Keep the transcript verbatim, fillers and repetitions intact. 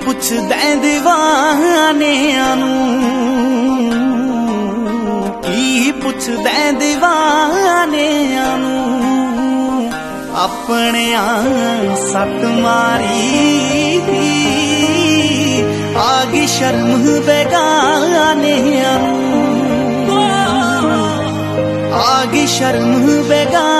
पुछदे दीवानियां नूं, की पुछदे दीवानियां नूं, अपने सट मारी आगी शर्म बेगानियां नूं, आगी शर्म बेगानियां